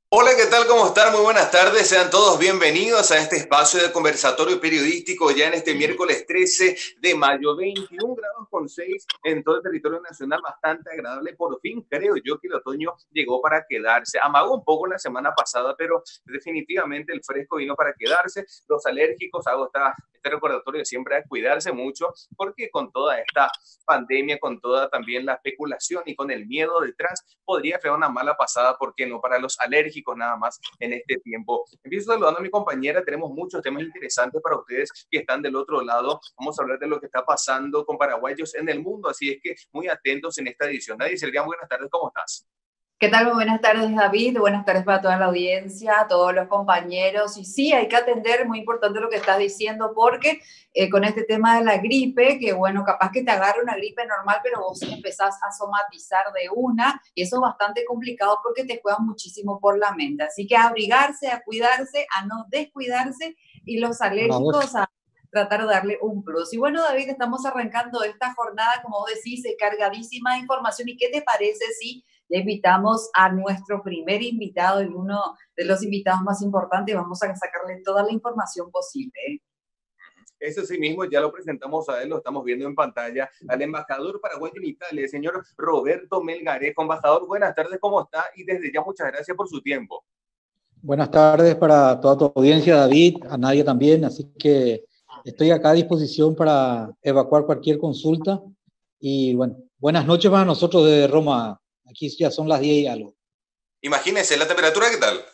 Hola, ¿qué tal? ¿Cómo están? Muy buenas tardes. Sean todos bienvenidos a este espacio de conversatorio periodístico ya en este miércoles 13 de mayo, 21 grados con 6 en todo el territorio nacional, bastante agradable. Por fin creo yo que el otoño llegó para quedarse. Amagó un poco la semana pasada, pero definitivamente el fresco vino para quedarse. Los alérgicos, hago este recordatorio de siempre a cuidarse mucho, porque con toda esta pandemia, con toda también la especulación y con el miedo detrás, podría ser una mala pasada, ¿por qué no? Para los alérgicos nada más en este tiempo. Empiezo saludando a mi compañera, tenemos muchos temas interesantes para ustedes que están del otro lado. Vamos a hablar de lo que está pasando con paraguayos en el mundo, así es que muy atentos en esta edición. Nadie Sergán, buenas tardes, ¿cómo estás? ¿Qué tal? Muy buenas tardes, David. Buenas tardes para toda la audiencia, a todos los compañeros. Y sí, hay que atender, muy importante lo que estás diciendo, porque con este tema de la gripe, que bueno, capaz que te agarre una gripe normal, pero vos empezás a somatizar de una, y eso es bastante complicado porque te juega muchísimo por la mente. Así que a abrigarse, a cuidarse, a no descuidarse, y los Buenas noches. alérgicos a tratar de darle un plus. Y bueno, David, estamos arrancando esta jornada, como vos decís, cargadísima de información. ¿Y qué te parece si ya invitamos a nuestro primer invitado y uno de los invitados más importantes? Vamos a sacarle toda la información posible. Ese sí mismo ya lo presentamos a él, lo estamos viendo en pantalla, al embajador paraguayo en Italia, el señor Roberto Melgarejo. Embajador, buenas tardes, ¿cómo está? Y desde ya muchas gracias por su tiempo. Buenas tardes para toda tu audiencia, David, a Nadia también. Así que estoy acá a disposición para evacuar cualquier consulta. Y bueno, buenas noches para nosotros de Roma. Aquí ya son las 10 y algo. Imagínense, ¿la temperatura qué tal?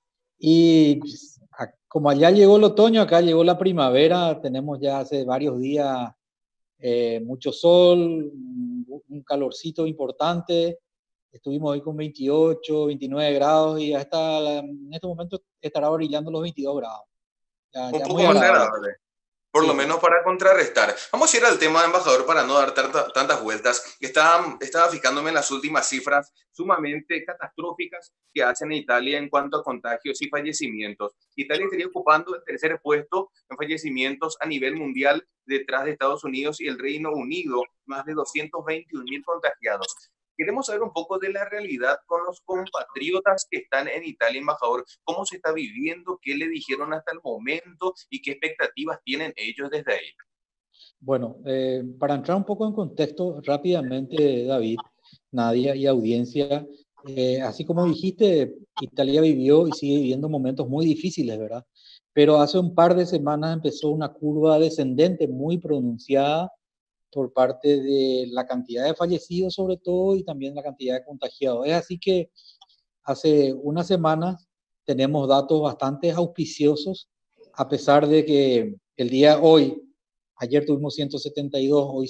Y pues, como allá llegó el otoño, acá llegó la primavera. Tenemos ya hace varios días mucho sol, un calorcito importante. Estuvimos hoy con 28, 29 grados y hasta en este momento estará brillando los 22 grados. Un Ya poco muy más agradable. agradable. Por Sí, lo sí. menos para contrarrestar. Vamos a ir al tema de embajador para no dar tantas vueltas. Estaba fijándome en las últimas cifras sumamente catastróficas que hacen en Italia en cuanto a contagios y fallecimientos. Italia estaría ocupando el tercer puesto en fallecimientos a nivel mundial detrás de Estados Unidos y el Reino Unido, más de 221.000 contagiados. Queremos saber un poco de la realidad con los compatriotas que están en Italia, embajador. ¿Cómo se está viviendo? ¿Qué le dijeron hasta el momento? ¿Y qué expectativas tienen ellos desde ahí? Bueno, para entrar un poco en contexto rápidamente, David, Nadia y audiencia, así como dijiste, Italia vivió y sigue viviendo momentos muy difíciles, ¿verdad? Pero hace un par de semanas empezó una curva descendente muy pronunciada por parte de la cantidad de fallecidos sobre todo y también la cantidad de contagiados. Es así que hace unas semanas tenemos datos bastante auspiciosos, a pesar de que el día hoy, ayer tuvimos 172, hoy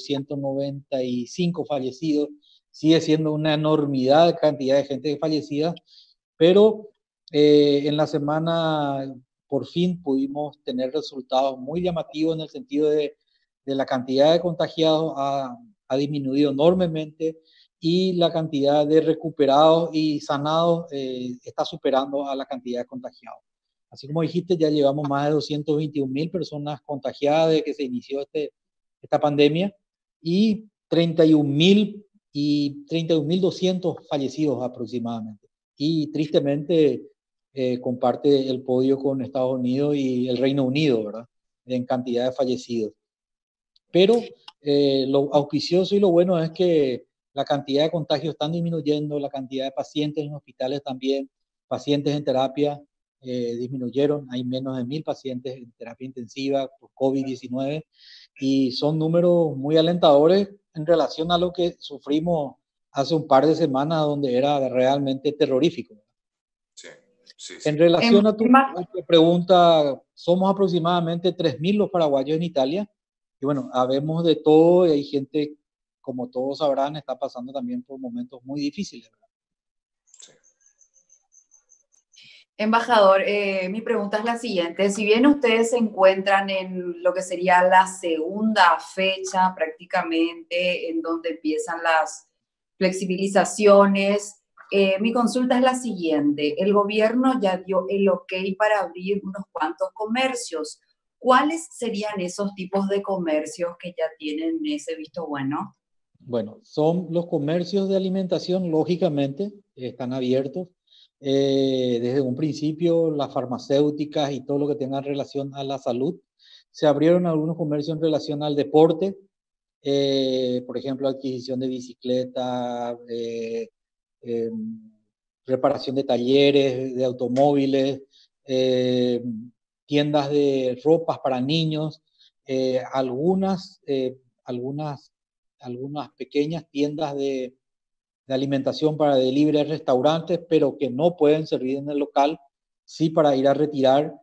195 fallecidos, sigue siendo una enormidad de cantidad de gente fallecida, pero en la semana por fin pudimos tener resultados muy llamativos en el sentido de la cantidad de contagiados ha disminuido enormemente y la cantidad de recuperados y sanados está superando a la cantidad de contagiados. Así como dijiste, ya llevamos más de 221.000 personas contagiadas desde que se inició esta pandemia y 31.200 fallecidos aproximadamente. Y tristemente comparte el podio con Estados Unidos y el Reino Unido, ¿verdad? En cantidad de fallecidos. Pero lo auspicioso y lo bueno es que la cantidad de contagios están disminuyendo, la cantidad de pacientes en hospitales también, pacientes en terapia disminuyeron, hay menos de 1.000 pacientes en terapia intensiva por COVID-19 y son números muy alentadores en relación a lo que sufrimos hace un par de semanas donde era realmente terrorífico. Sí, sí, sí. En relación a tu pregunta, somos aproximadamente 3.000 los paraguayos en Italia. Y bueno, habemos de todo y hay gente, como todos sabrán, está pasando también por momentos muy difíciles, ¿verdad? Sí. Embajador, mi pregunta es la siguiente. Si bien ustedes se encuentran en lo que sería la segunda fecha prácticamente, en donde empiezan las flexibilizaciones, mi consulta es la siguiente. El gobierno ya dio el ok para abrir unos cuantos comercios. ¿Cuáles serían esos tipos de comercios que ya tienen ese visto bueno? Bueno, son los comercios de alimentación, lógicamente, están abiertos. Desde un principio, las farmacéuticas y todo lo que tenga relación a la salud. Se abrieron algunos comercios en relación al deporte, por ejemplo, adquisición de bicicletas, eh, reparación de talleres, de automóviles, eh, tiendas de ropas para niños, algunas, algunas pequeñas tiendas de alimentación para delivery a restaurantes, pero que no pueden servir en el local, sí para ir a retirar,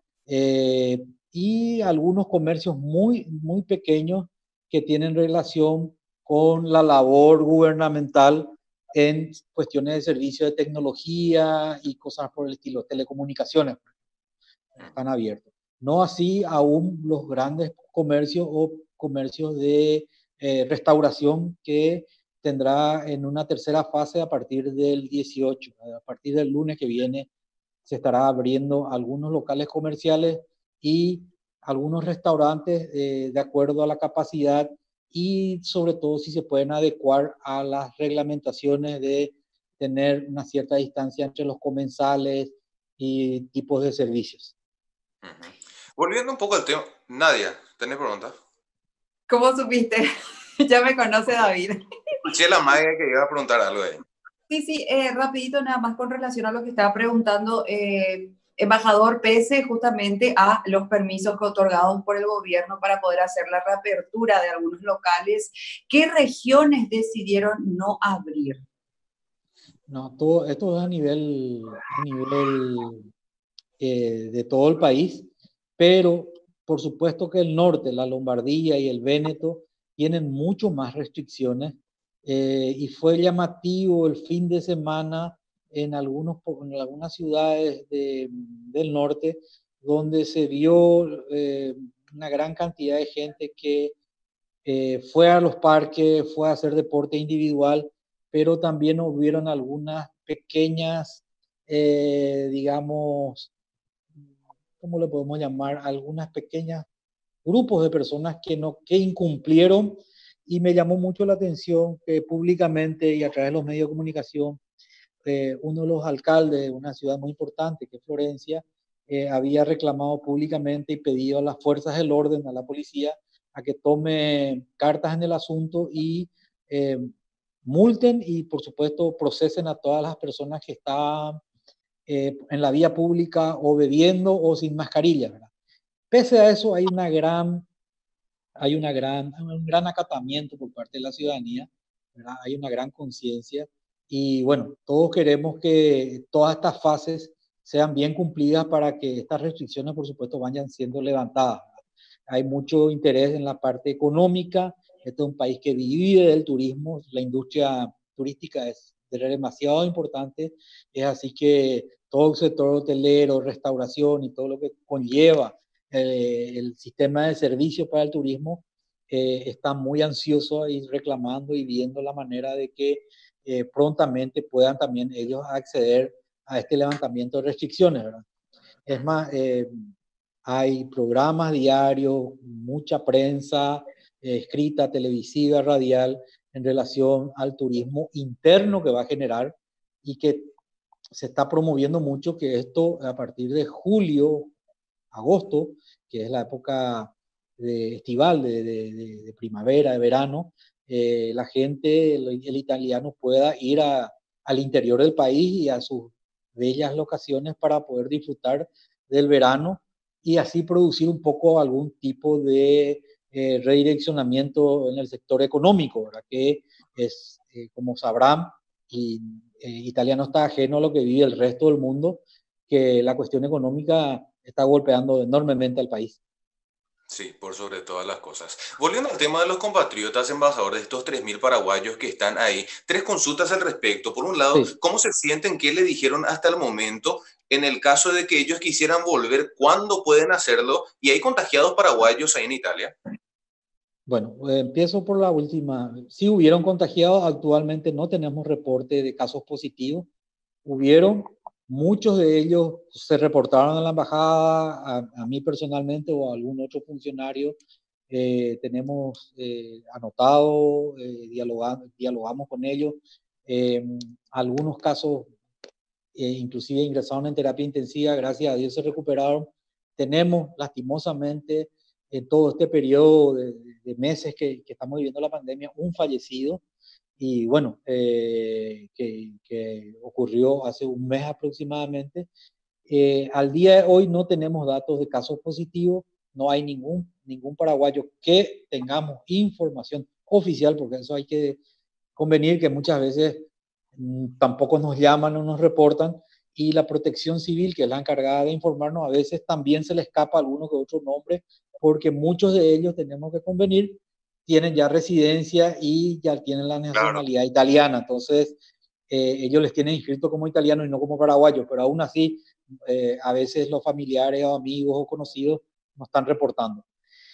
y algunos comercios muy pequeños que tienen relación con la labor gubernamental en cuestiones de servicio de tecnología y cosas por el estilo, telecomunicaciones, están abiertos. No así aún los grandes comercios o comercios de restauración que tendrá en una tercera fase a partir del 18, a partir del lunes que viene se estará abriendo algunos locales comerciales y algunos restaurantes de acuerdo a la capacidad y sobre todo si se pueden adecuar a las reglamentaciones de tener una cierta distancia entre los comensales y tipos de servicios. Ujú. Volviendo un poco al tema, Nadia, ¿tenés preguntas? ¿Cómo supiste? Ya me conoce David. Escuché la Maya que iba a preguntar algo ahí. Sí, sí, rapidito nada más con relación a lo que estaba preguntando, embajador, pese justamente a los permisos otorgados por el gobierno para poder hacer la reapertura de algunos locales, ¿qué regiones decidieron no abrir? No, todo, esto es a nivel de todo el país, pero por supuesto que el norte, la Lombardía y el Véneto, tienen mucho más restricciones y fue llamativo el fin de semana en algunas ciudades del norte donde se vio una gran cantidad de gente que fue a los parques, fue a hacer deporte individual, pero también hubieron algunas pequeñas, digamos, ¿cómo le podemos llamar? Algunas pequeñas grupos de personas que incumplieron y me llamó mucho la atención que públicamente y a través de los medios de comunicación, uno de los alcaldes de una ciudad muy importante, que es Florencia, había reclamado públicamente y pedido a las fuerzas del orden, a la policía, a que tome cartas en el asunto y eh, multen y, por supuesto, procesen a todas las personas que estaban en la vía pública o bebiendo o sin mascarilla, ¿verdad? Pese a eso, un gran acatamiento por parte de la ciudadanía, ¿verdad? Hay una gran conciencia y bueno, todos queremos que todas estas fases sean bien cumplidas para que estas restricciones, por supuesto, vayan siendo levantadas, ¿verdad? Hay mucho interés en la parte económica. Este es un país que vive del turismo, la industria turística es demasiado importante, es así que todo el sector hotelero, restauración y todo lo que conlleva el sistema de servicios para el turismo está muy ansioso y reclamando y viendo la manera de que prontamente puedan también ellos acceder a este levantamiento de restricciones, ¿verdad? Es más, hay programas diarios, mucha prensa escrita, televisiva, radial, en relación al turismo interno que va a generar y que se está promoviendo mucho que esto a partir de julio, agosto, que es la época estival de primavera, de verano, la gente, el italiano pueda ir al interior del país y a sus bellas locaciones para poder disfrutar del verano y así producir un poco algún tipo de redireccionamiento en el sector económico, ¿verdad? Que es, como sabrán, y Italia no está ajeno a lo que vive el resto del mundo, que la cuestión económica está golpeando enormemente al país. Sí, por sobre todas las cosas. Volviendo al tema de los compatriotas embajadores, de estos 3.000 paraguayos que están ahí, tres consultas al respecto. Por un lado, Sí, ¿cómo se sienten? ¿Qué le dijeron hasta el momento? En el caso de que ellos quisieran volver, ¿cuándo pueden hacerlo? ¿Y hay contagiados paraguayos ahí en Italia? bueno, empiezo por la última. Sí hubieron contagiados, actualmente no tenemos reporte de casos positivos. Hubieron, muchos de ellos se reportaron a la embajada, a mí personalmente o a algún otro funcionario. Tenemos anotado, dialogamos con ellos. Eh, Algunos casos inclusive ingresaron en terapia intensiva, gracias a Dios se recuperaron. Tenemos lastimosamente en todo este periodo de meses que estamos viviendo la pandemia un fallecido, y bueno, que ocurrió hace un mes aproximadamente. Al día de hoy no tenemos datos de casos positivos, no hay ningún paraguayo que tengamos información oficial, porque eso hay que convenir que muchas veces tampoco nos llaman o nos reportan, y la Protección Civil, que es la encargada de informarnos, a veces también se le escapa alguno que otro nombre, porque muchos de ellos, tenemos que convenir, tienen ya residencia y ya tienen la nacionalidad italiana, entonces ellos les tienen inscrito como italianos y no como paraguayos, pero aún así a veces los familiares o amigos o conocidos nos están reportando.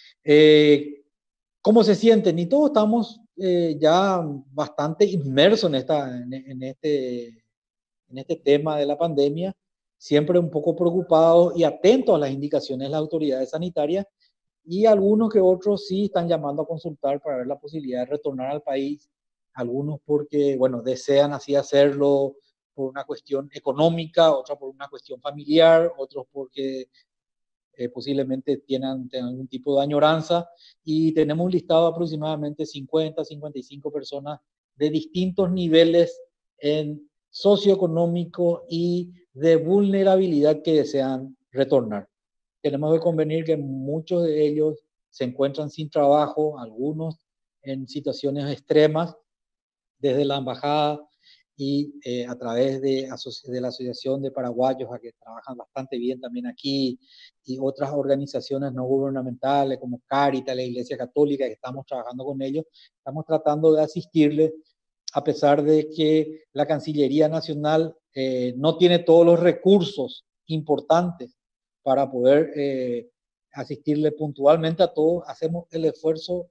¿Cómo se sienten? Y todos estamos ya bastante inmersos en este tema de la pandemia, siempre un poco preocupados y atentos a las indicaciones de las autoridades sanitarias, y algunos que otros sí están llamando a consultar para ver la posibilidad de retornar al país, algunos porque, bueno, desean así hacerlo por una cuestión económica, otros por una cuestión familiar, otros porque posiblemente tengan algún tipo de añoranza, y tenemos un listado de aproximadamente 50, 55 personas de distintos niveles en socioeconómico y de vulnerabilidad que desean retornar. Tenemos que convenir que muchos de ellos se encuentran sin trabajo, algunos en situaciones extremas, desde la embajada y a través de la Asociación de Paraguayos, a que trabajan bastante bien también aquí, y otras organizaciones no gubernamentales como Cáritas, la Iglesia Católica, que estamos trabajando con ellos, estamos tratando de asistirles, a pesar de que la Cancillería Nacional no tiene todos los recursos importantes para poder asistirle puntualmente a todos. Hacemos el esfuerzo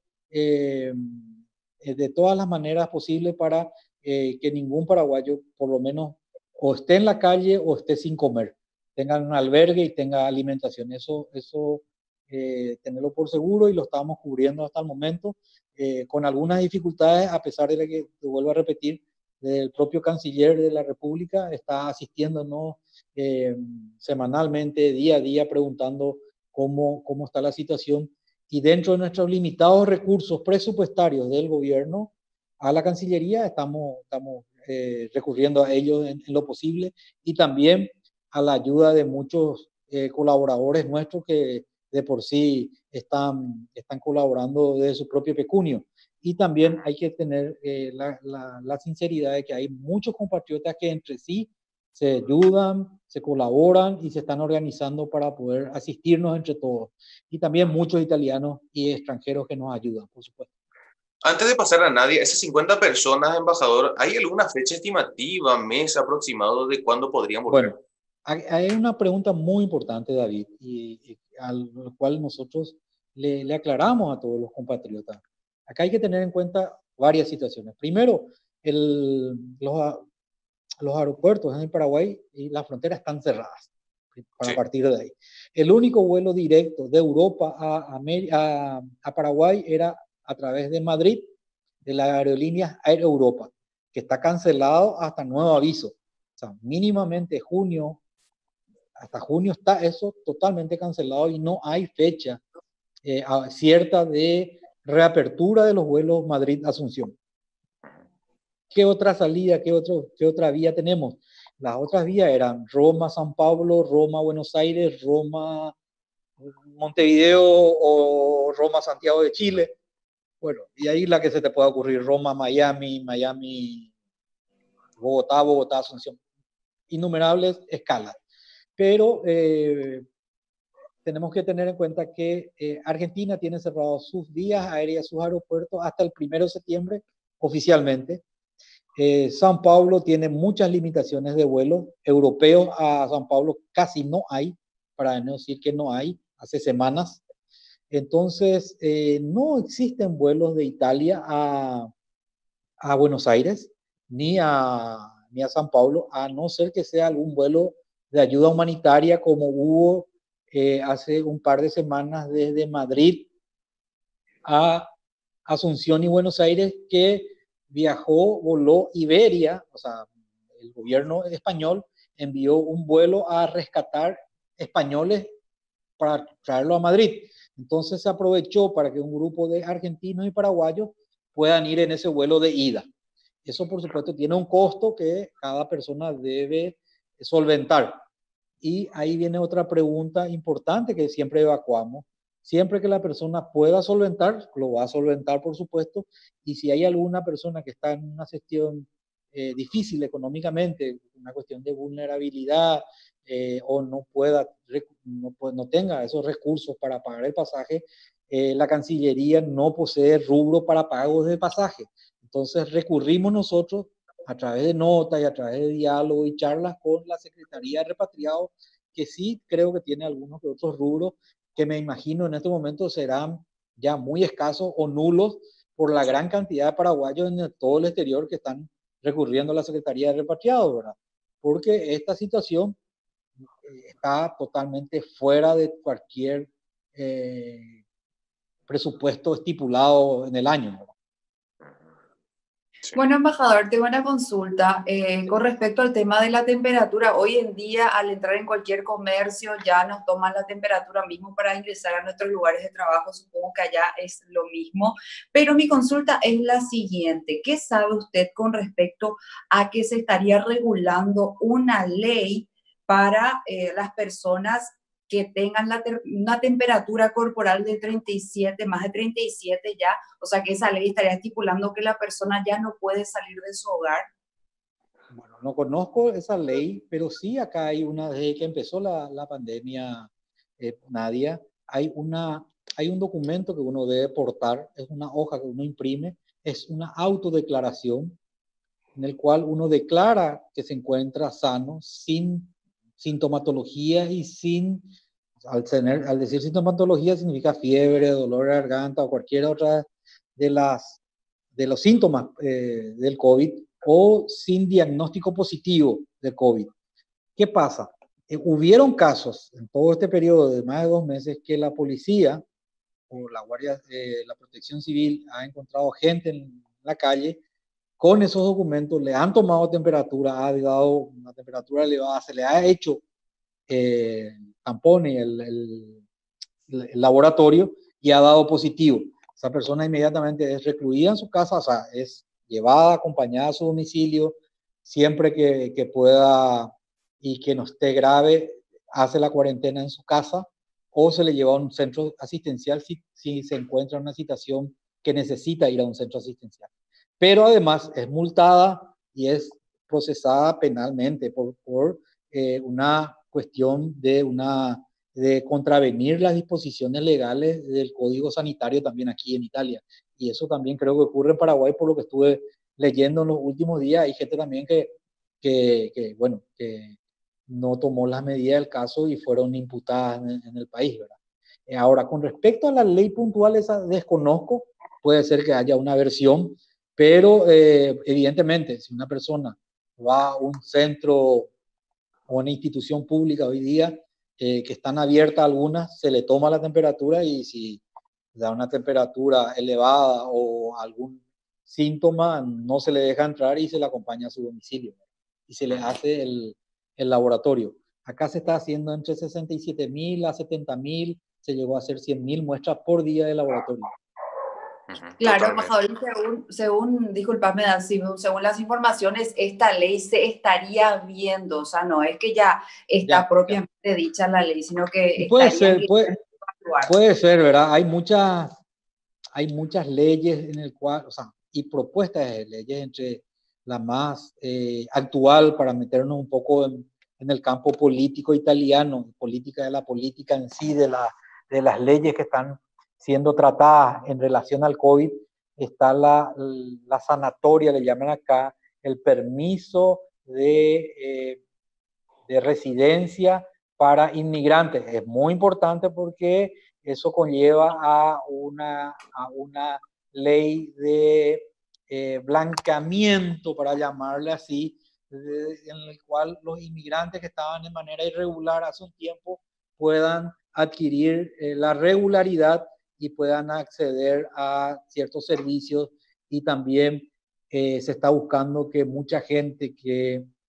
de todas las maneras posibles para que ningún paraguayo, por lo menos, o esté en la calle o esté sin comer, tenga un albergue y tenga alimentación. Eso tenerlo por seguro, y lo estamos cubriendo hasta el momento, con algunas dificultades, a pesar de que, te vuelvo a repetir, el propio canciller de la República está asistiéndonos semanalmente, día a día, preguntando cómo está la situación, y dentro de nuestros limitados recursos presupuestarios del gobierno, a la Cancillería estamos recurriendo a ellos en lo posible, y también a la ayuda de muchos colaboradores nuestros que de por sí están colaborando de su propio pecunio. Y también hay que tener la sinceridad de que hay muchos compatriotas que entre sí se ayudan, se colaboran y se están organizando para poder asistirnos entre todos. Y también muchos italianos y extranjeros que nos ayudan, por supuesto. Antes de pasar a Nadia, esas 50 personas, embajador, ¿hay alguna fecha estimativa, mes aproximado de cuándo podrían volver? Bueno, hay una pregunta muy importante, David, y al cual nosotros le aclaramos a todos los compatriotas. Acá hay que tener en cuenta varias situaciones. Primero, los aeropuertos en Paraguay y las fronteras están cerradas para partir de ahí. El único vuelo directo de Europa a Paraguay era a través de Madrid, de la aerolínea Air Europa, que está cancelado hasta nuevo aviso. O sea, mínimamente hasta junio está eso totalmente cancelado, y no hay fecha cierta de reapertura de los vuelos Madrid-Asunción. ¿Qué otra salida, qué otra vía tenemos? Las otras vías eran Roma-San Pablo, Roma-Buenos Aires, Roma-Montevideo o Roma-Santiago de Chile. Bueno, y ahí la que se te pueda ocurrir, Roma-Miami, Miami-Bogotá, Bogotá-Asunción. Innumerables escalas. Pero tenemos que tener en cuenta que Argentina tiene cerrados sus vías aéreas, sus aeropuertos hasta el 1 de septiembre oficialmente. San Pablo tiene muchas limitaciones de vuelo. Europeos a San Pablo casi no hay, para no decir que no hay, hace semanas. Entonces, no existen vuelos de Italia a Buenos Aires ni a San Pablo, a no ser que sea algún vuelo de ayuda humanitaria, como hubo hace un par de semanas desde Madrid a Asunción y Buenos Aires, que voló Iberia, o sea, el gobierno español envió un vuelo a rescatar españoles para traerlo a Madrid. Entonces se aprovechó para que un grupo de argentinos y paraguayos puedan ir en ese vuelo de ida. Eso, por supuesto, tiene un costo que cada persona debe solventar. Y ahí viene otra pregunta importante que siempre evacuamos. Siempre que la persona pueda solventar, lo va a solventar, por supuesto. Y si hay alguna persona que está en una gestión difícil económicamente, una cuestión de vulnerabilidad, o no tenga esos recursos para pagar el pasaje, la Cancillería no posee rubro para pagos de pasaje. Entonces recurrimos nosotros a través de notas y a través de diálogo y charlas con la Secretaría de Repatriados, que sí creo que tiene algunos que otros rubros que me imagino en este momento serán ya muy escasos o nulos por la gran cantidad de paraguayos en todo el exterior que están recurriendo a la Secretaría de Repatriados, ¿verdad? Porque esta situación está totalmente fuera de cualquier presupuesto estipulado en el año, ¿verdad? Sí. Bueno, embajador, tengo una consulta con respecto al tema de la temperatura. Hoy en día, al entrar en cualquier comercio, ya nos toman la temperatura mismo para ingresar a nuestros lugares de trabajo. Supongo que allá es lo mismo. Pero mi consulta es la siguiente. ¿Qué sabe usted con respecto a que se estaría regulando una ley para las personas que tengan una temperatura corporal de 37, más de 37 ya? O sea, que esa ley estaría estipulando que la persona ya no puede salir de su hogar. Bueno, no conozco esa ley, pero sí acá hay una, desde que empezó la pandemia, Nadia, hay un documento que uno debe portar, es una hoja que uno imprime, es una autodeclaración en el cual uno declara que se encuentra sano, sin sintomatología y sin, al decir sintomatología significa fiebre, dolor de garganta o cualquier otra de los síntomas del COVID, o sin diagnóstico positivo de COVID. ¿Qué pasa? Hubieron casos en todo este periodo de más de 2 meses que la policía o la protección civil ha encontrado gente en la calle con esos documentos, le han tomado temperatura, ha dado una temperatura elevada, se le ha hecho tampones el laboratorio y ha dado positivo. Esa persona inmediatamente es recluida en su casa, o sea, es llevada, acompañada a su domicilio, siempre que pueda y que no esté grave, hace la cuarentena en su casa o se le lleva a un centro asistencial si se encuentra en una situación que necesita ir a un centro asistencial. Pero además es multada y es procesada penalmente por una cuestión de contravenir las disposiciones legales del Código Sanitario también aquí en Italia. Y eso también creo que ocurre en Paraguay, por lo que estuve leyendo en los últimos días. Hay gente también que no tomó las medidas del caso y fueron imputadas en el país, ¿verdad? Ahora, con respecto a la ley puntual, esa desconozco, puede ser que haya una versión, pero evidentemente, si una persona va a un centro o una institución pública hoy día, que están abiertas algunas, se le toma la temperatura y si da una temperatura elevada o algún síntoma, no se le deja entrar y se le acompaña a su domicilio y se le hace el laboratorio. Acá se está haciendo entre 67.000 a 70.000, se llegó a hacer 100.000 muestras por día de laboratorio. Claro, embajador, disculpadme, según las informaciones, esta ley se estaría viendo, o sea, no es que ya está propiamente dicha la ley, sino que puede ser, ¿verdad? Hay muchas leyes en el cual, o sea, y propuestas de leyes, entre la más actual para meternos un poco en el campo político italiano, política de la política en sí, de las leyes que están siendo tratadas en relación al COVID, está la sanatoria, le llaman acá, el permiso de residencia para inmigrantes. Es muy importante porque eso conlleva a una ley de blanqueamiento, para llamarle así, en el cual los inmigrantes que estaban de manera irregular hace un tiempo puedan adquirir la regularidad y puedan acceder a ciertos servicios. Y también se está buscando que mucha gente que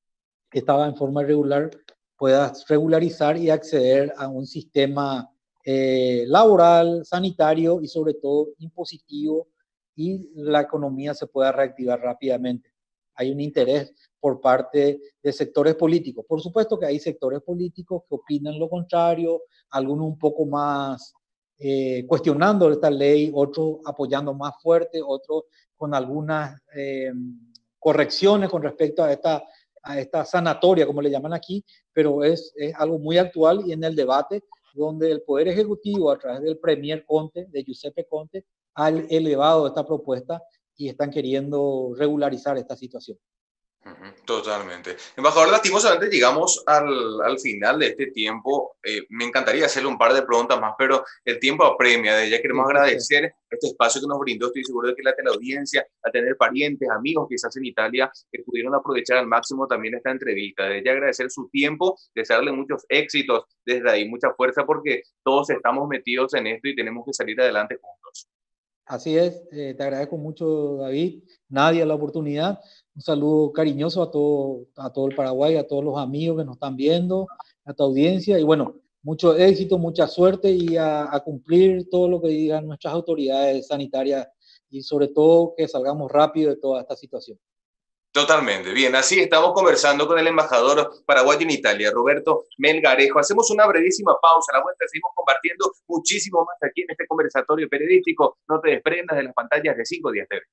estaba en forma irregular puedas regularizar y acceder a un sistema laboral, sanitario y sobre todo impositivo, y la economía se pueda reactivar rápidamente. Hay un interés por parte de sectores políticos. Por supuesto que hay sectores políticos que opinan lo contrario, algunos un poco más cuestionando esta ley, otros apoyando más fuerte, otros con algunas correcciones con respecto a esta sanatoria, como le llaman aquí, pero es algo muy actual y en el debate donde el Poder Ejecutivo, a través del Premier Conte, de Giuseppe Conte, ha elevado esta propuesta y están queriendo regularizar esta situación. Totalmente. Embajador, lastimosamente llegamos al final de este tiempo. Me encantaría hacerle un par de preguntas más, pero el tiempo apremia. De ya queremos agradecer este espacio que nos brindó. Estoy seguro de que la teleaudiencia, a tener parientes, amigos quizás en Italia, que pudieron aprovechar al máximo también esta entrevista. De ya agradecer su tiempo, desearle muchos éxitos desde ahí, mucha fuerza, porque todos estamos metidos en esto y tenemos que salir adelante juntos. Así es, te agradezco mucho, David, Nadia, la oportunidad. Un saludo cariñoso a todo el Paraguay, a todos los amigos que nos están viendo, a tu audiencia. Y bueno, mucho éxito, mucha suerte y a cumplir todo lo que digan nuestras autoridades sanitarias y sobre todo que salgamos rápido de toda esta situación. Totalmente. Bien, así estamos conversando con el embajador paraguayo en Italia, Roberto Melgarejo. Hacemos una brevísima pausa. A la vuelta seguimos compartiendo muchísimo más aquí en este conversatorio periodístico. No te desprendas de las pantallas de 5 Días TV.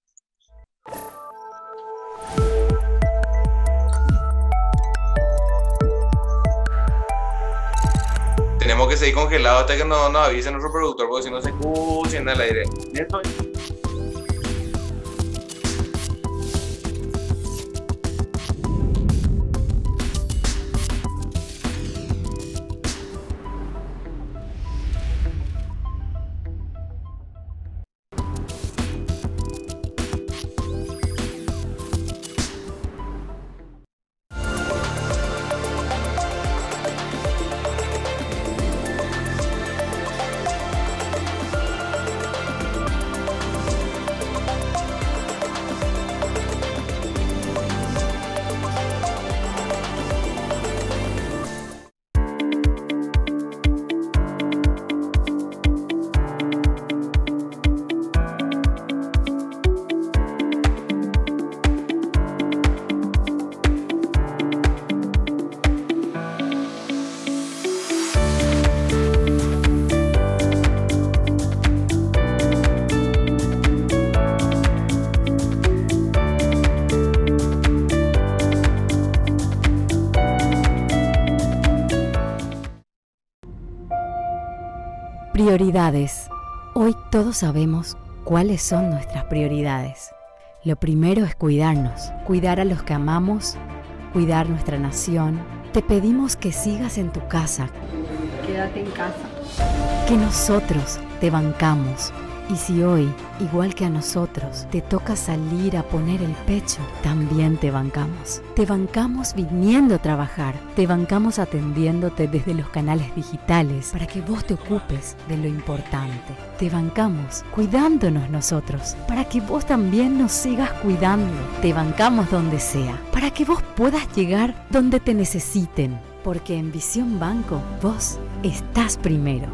Tenemos que seguir congelados hasta que nos avise nuestro productor, porque si no se escucha en el aire. ¿Esto? Prioridades. Hoy todos sabemos cuáles son nuestras prioridades. Lo primero es cuidarnos, cuidar a los que amamos, cuidar nuestra nación. Te pedimos que sigas en tu casa. Quédate en casa. Que nosotros te bancamos. Y si hoy, igual que a nosotros, te toca salir a poner el pecho, también te bancamos. Te bancamos viniendo a trabajar. Te bancamos atendiéndote desde los canales digitales para que vos te ocupes de lo importante. Te bancamos cuidándonos nosotros para que vos también nos sigas cuidando. Te bancamos donde sea para que vos puedas llegar donde te necesiten. Porque en Visión Banco, vos estás primero.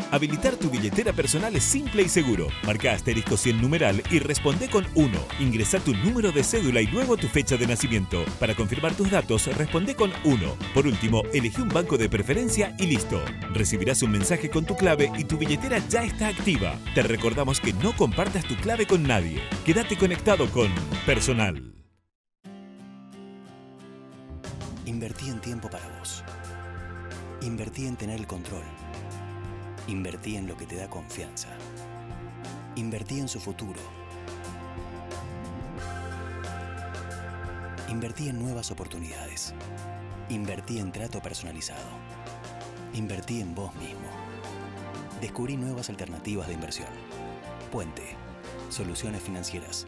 Habilitar tu billetera personal es simple y seguro. Marca *100 numeral y responde con 1. Ingresa tu número de cédula y luego tu fecha de nacimiento. Para confirmar tus datos, responde con 1. Por último, elegí un banco de preferencia y listo. Recibirás un mensaje con tu clave y tu billetera ya está activa. Te recordamos que no compartas tu clave con nadie. Quédate conectado con Personal. Invertí en tiempo para vos. Invertí en tener el control. Invertí en lo que te da confianza. Invertí en su futuro. Invertí en nuevas oportunidades. Invertí en trato personalizado. Invertí en vos mismo. Descubrí nuevas alternativas de inversión. Puente. Soluciones financieras.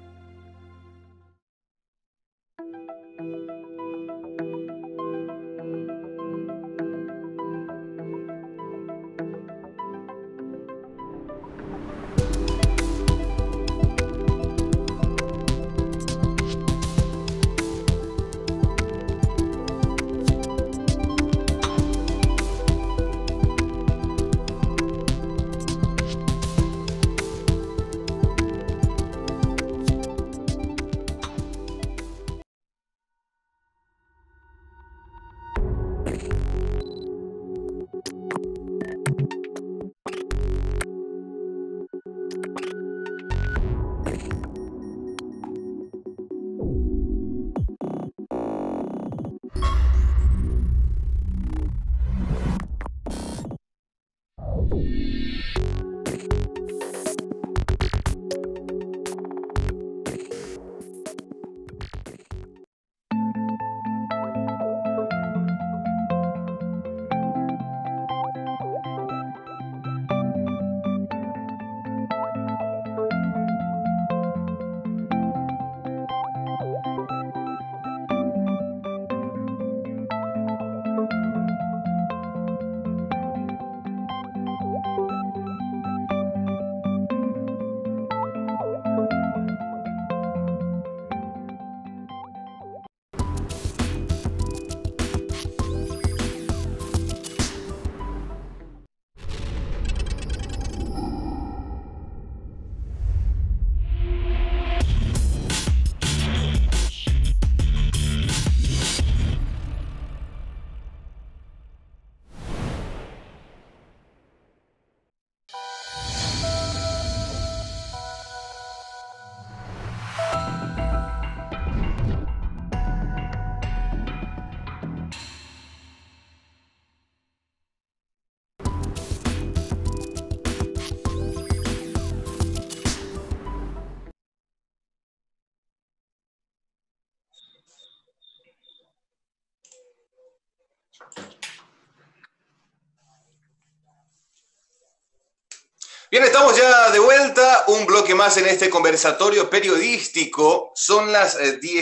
Bien, estamos ya de vuelta, un bloque más en este conversatorio periodístico. Son las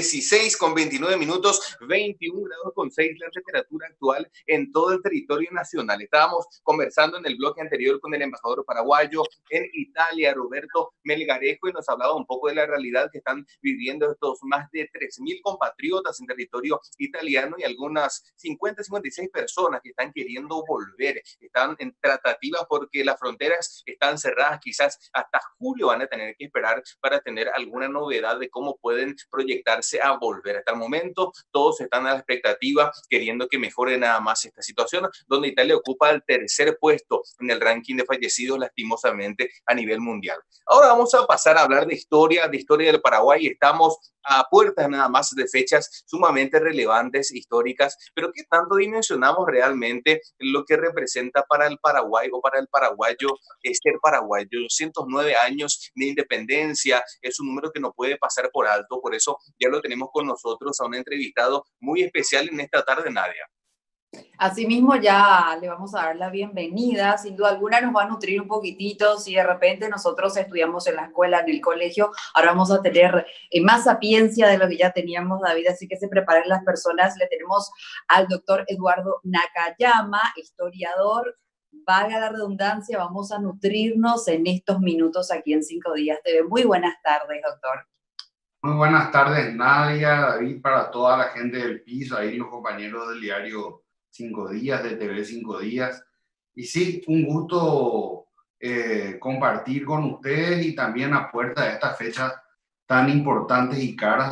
16:29, 21°6 la temperatura actual en todo el territorio nacional. Estábamos conversando en el bloque anterior con el embajador paraguayo en Italia, Roberto Melgarejo, y nos hablaba un poco de la realidad que están viviendo estos más de 3.000 compatriotas en territorio italiano y algunas 56 personas que están queriendo volver. Están en tratativas porque las fronteras están cerradas, quizás hasta julio van a tener que esperar para tener alguna novedad de cómo pueden proyectarse a volver. Hasta el momento todos están a la expectativa queriendo que mejore nada más esta situación, donde Italia ocupa el tercer puesto en el ranking de fallecidos lastimosamente a nivel mundial. Ahora vamos a pasar a hablar de historia del Paraguay. Estamos a puertas nada más de fechas sumamente relevantes, históricas, pero ¿qué tanto dimensionamos realmente lo que representa para el Paraguay o para el paraguayo ser paraguayo? 209 años de independencia es un número que no puede pasar por alto, por eso ya lo tenemos con nosotros a un entrevistado muy especial en esta tarde, Nadia. Asimismo, ya le vamos a dar la bienvenida. Sin duda alguna nos va a nutrir un poquitito. Si de repente nosotros estudiamos en la escuela, en el colegio, ahora vamos a tener más sapiencia de lo que ya teníamos, David. Así que se preparen las personas. Le tenemos al doctor Eduardo Nakayama, historiador. Valga la redundancia, vamos a nutrirnos en estos minutos aquí en 5 Días TV. Muy buenas tardes, doctor. Muy buenas tardes, Nadia, David, para toda la gente del piso, ahí los compañeros del diario 5 Días, de TV 5 Días. Y sí, un gusto compartir con ustedes y también a puerta de estas fechas tan importantes y caras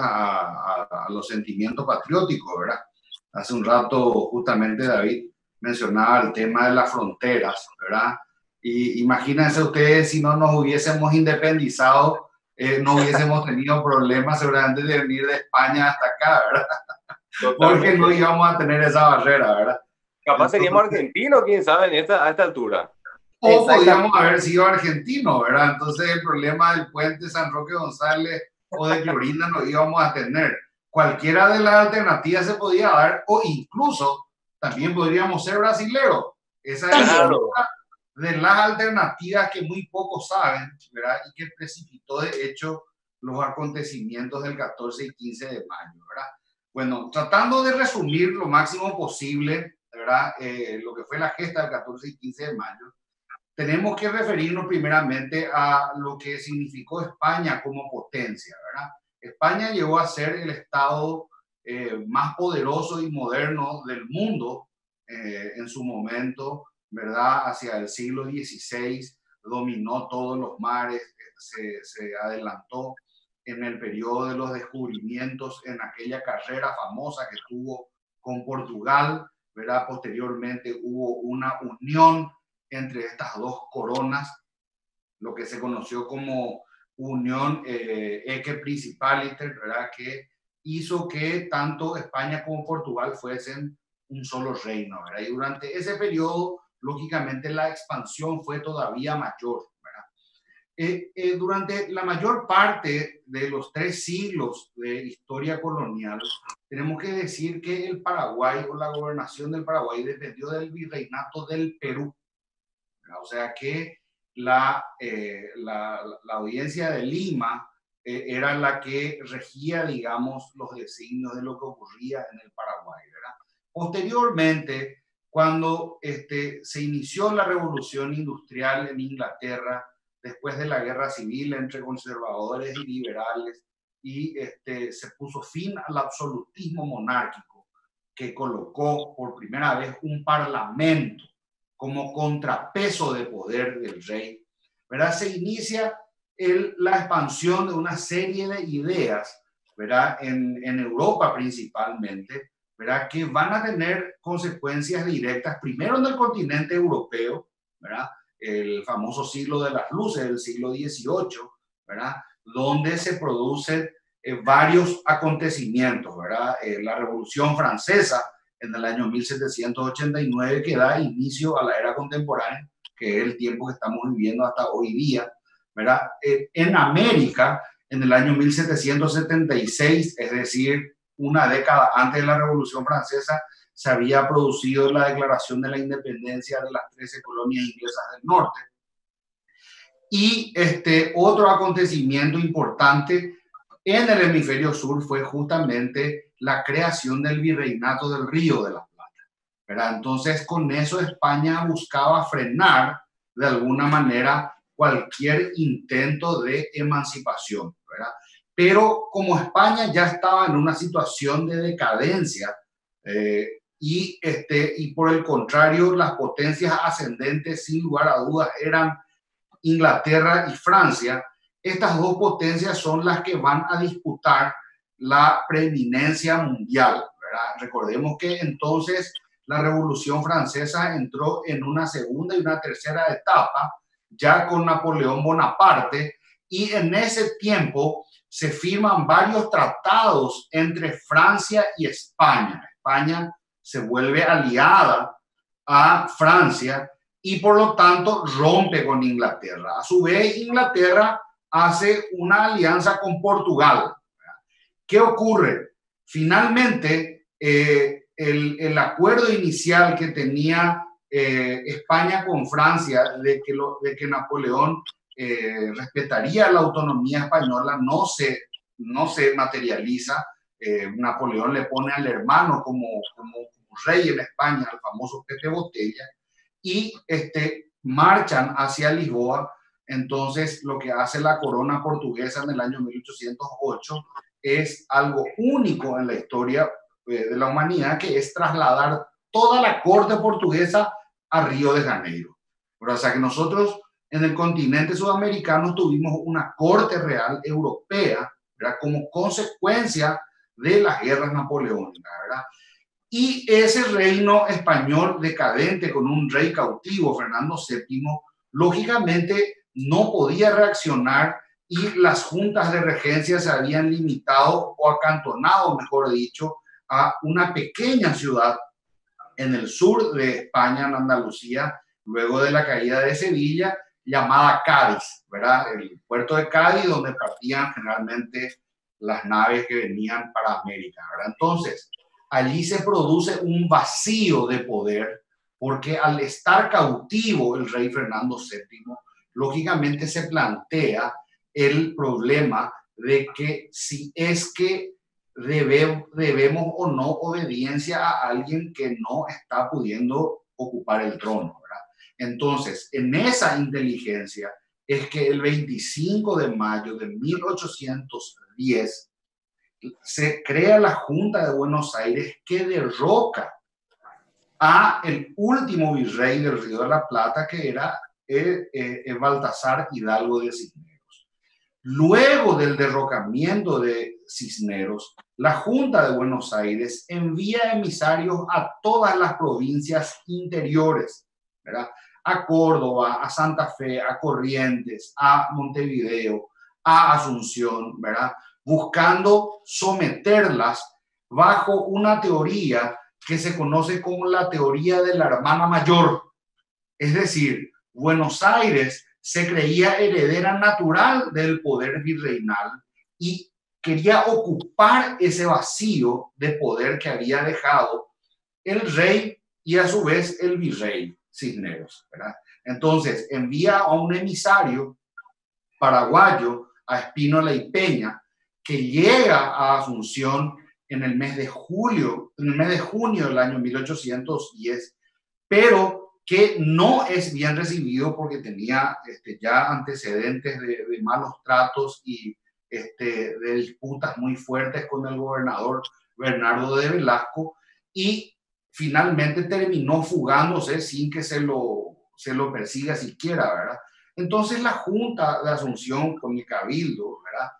a los sentimientos patrióticos, ¿verdad? Hace un rato justamente David mencionaba el tema de las fronteras, ¿verdad? Y imagínense ustedes si no nos hubiésemos independizado, no hubiésemos tenido problemas seguramente de venir de España hasta acá, ¿verdad? Porque no íbamos a tener esa barrera, ¿verdad? Capaz seríamos argentinos, quién sabe, a esta altura. O podríamos haber sido argentinos, ¿verdad? Entonces el problema del puente San Roque González o de Clorinda no íbamos a tener. Cualquiera de las alternativas se podía dar, o incluso también podríamos ser brasileros. Esa es una de las alternativas que muy pocos saben, ¿verdad? Y que precipitó de hecho los acontecimientos del 14 y 15 de mayo, ¿verdad? Bueno, tratando de resumir lo máximo posible, ¿verdad? Lo que fue la gesta del 14 y 15 de mayo, tenemos que referirnos primeramente a lo que significó España como potencia, ¿verdad? España llegó a ser el estado más poderoso y moderno del mundo en su momento, ¿verdad? Hacia el siglo XVI, dominó todos los mares, se adelantó en el periodo de los descubrimientos, en aquella carrera famosa que tuvo con Portugal, ¿verdad? Posteriormente hubo una unión entre estas dos coronas, lo que se conoció como Unión Ecce Principaliter, ¿verdad? Que hizo que tanto España como Portugal fuesen un solo reino, ¿verdad? Y durante ese periodo, lógicamente, la expansión fue todavía mayor, ¿verdad? Durante la mayor parte de los 3 siglos de historia colonial, tenemos que decir que el Paraguay o la gobernación del Paraguay dependió del virreinato del Perú. O sea que la audiencia de Lima era la que regía, digamos, los designios de lo que ocurría en el Paraguay, ¿verdad? Posteriormente, cuando se inició la revolución industrial en Inglaterra, después de la guerra civil entre conservadores y liberales, y se puso fin al absolutismo monárquico, que colocó por primera vez un parlamento como contrapeso de poder del rey, ¿verdad? Se inicia la expansión de una serie de ideas, ¿verdad? En Europa principalmente, ¿verdad? Que van a tener consecuencias directas, primero en el continente europeo, ¿verdad? El famoso siglo de las luces, el siglo XVIII, ¿verdad? Donde se producen varios acontecimientos, ¿verdad? La Revolución Francesa, en el año 1789, que da inicio a la era contemporánea, que es el tiempo que estamos viviendo hasta hoy día, ¿verdad? En América, en el año 1776, es decir, una década antes de la Revolución Francesa, se había producido la declaración de la independencia de las 13 colonias inglesas del norte. Y otro acontecimiento importante en el hemisferio sur fue justamente la creación del Virreinato del Río de la Plata, ¿verdad? Entonces, con eso España buscaba frenar de alguna manera cualquier intento de emancipación, ¿verdad? Pero como España ya estaba en una situación de decadencia y por el contrario, las potencias ascendentes, sin lugar a dudas, eran Inglaterra y Francia. Estas dos potencias son las que van a disputar la preeminencia mundial, ¿verdad? Recordemos que entonces la Revolución Francesa entró en una segunda y una tercera etapa, ya con Napoleón Bonaparte, y en ese tiempo se firman varios tratados entre Francia y España. España se vuelve aliada a Francia y por lo tanto rompe con Inglaterra. A su vez, Inglaterra hace una alianza con Portugal. ¿Qué ocurre? Finalmente, el acuerdo inicial que tenía España con Francia de que Napoleón respetaría la autonomía española no se materializa. Napoleón le pone al hermano como rey en España, al famoso Pepe Botella, y marchan hacia Lisboa. Entonces, lo que hace la corona portuguesa en el año 1808 es algo único en la historia de la humanidad, que es trasladar toda la corte portuguesa a Río de Janeiro. O sea que nosotros en el continente sudamericano tuvimos una corte real europea, ¿verdad?, como consecuencia de las guerras napoleónicas, ¿verdad? Y ese reino español decadente con un rey cautivo, Fernando VII, lógicamente no podía reaccionar y las juntas de regencia se habían limitado o acantonado, mejor dicho, a una pequeña ciudad en el sur de España, en Andalucía, luego de la caída de Sevilla, llamada Cádiz, ¿verdad? El puerto de Cádiz, donde partían generalmente las naves que venían para América, ¿verdad? Entonces, allí se produce un vacío de poder, porque al estar cautivo el rey Fernando VII, lógicamente se plantea el problema de que si es que debemos o no obediencia a alguien que no está pudiendo ocupar el trono, ¿verdad? Entonces, en esa inteligencia es que el 25 de mayo de 1810 se crea la Junta de Buenos Aires, que derroca a el último virrey del Río de la Plata, que era Baltasar Hidalgo de Cisneros. Luego del derrocamiento de Cisneros, la Junta de Buenos Aires envía emisarios a todas las provincias interiores, ¿verdad?, a Córdoba, a Santa Fe, a Corrientes, a Montevideo, a Asunción, ¿verdad?, buscando someterlas bajo una teoría que se conoce como la teoría de la hermana mayor. Es decir, Buenos Aires se creía heredera natural del poder virreinal y quería ocupar ese vacío de poder que había dejado el rey y a su vez el virrey Cisneros, ¿verdad? Entonces envía a un emisario paraguayo, a Spínola y Peña, que llega a Asunción en el mes de junio del año 1810, pero que no es bien recibido porque tenía ya antecedentes de malos tratos y de disputas muy fuertes con el gobernador Bernardo de Velasco, y finalmente terminó fugándose sin que se lo persiga siquiera, ¿verdad? Entonces la Junta de Asunción con el Cabildo, ¿verdad?,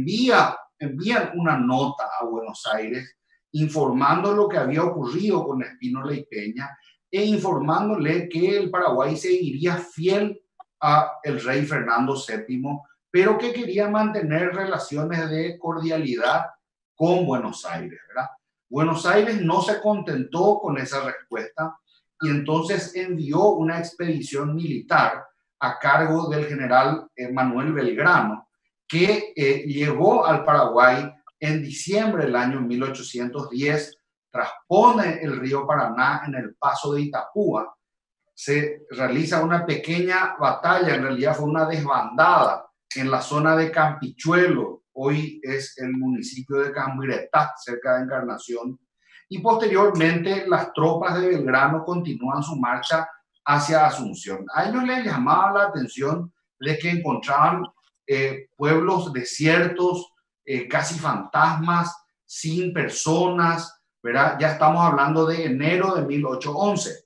envían una nota a Buenos Aires informando lo que había ocurrido con Spínola y Peña e informándole que el Paraguay seguiría fiel al rey Fernando VII, pero que quería mantener relaciones de cordialidad con Buenos Aires, ¿verdad? Buenos Aires no se contentó con esa respuesta y entonces envió una expedición militar a cargo del general Manuel Belgrano, que llegó al Paraguay en diciembre del año 1810, traspone el río Paraná en el paso de Itapúa, se realiza una pequeña batalla, en realidad fue una desbandada en la zona de Campichuelo, hoy es el municipio de Cambuiretá, cerca de Encarnación, y posteriormente las tropas de Belgrano continúan su marcha hacia Asunción. A ellos les llamaba la atención de que encontraban pueblos desiertos, casi fantasmas, sin personas, ¿verdad? Ya estamos hablando de enero de 1811.